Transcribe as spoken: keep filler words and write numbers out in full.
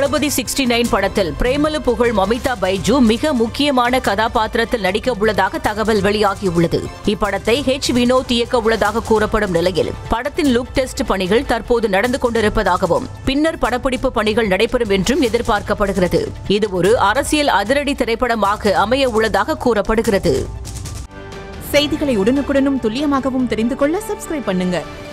தளபதி அறுபத்தி ஒன்பது படத்தில் பிரேமலு புகழ் மமிதா பைஜு மிக முக்கியமான கதாபாத்திரத்தில் நடிக்க உள்ளதாக தகவல் வெளியாகியுள்ளது. இப்படத்தை ஹெச் வினோத் இயக்க உள்ளதாக கூறப்படும் நிலையில் படத்தின் லுக் டெஸ்ட் பணிகள் தற்போது நடந்து கொண்டிருப்பதாகவும் பின்னர் படப்பிடிப்பு பணிகள் நடைபெறும் என்றும் எதிர்பார்க்கப்படுகிறது. இது ஒரு அரசியல் அதிரடி திரைப்படமாக அமைய உள்ளதாக கூறப்படுகிறது. செய்திகளை உடனுக்குடனும் துல்லியமாகவும் தெரிந்து கொள்ள சப்ஸ்கிரைப் பண்ணுங்க.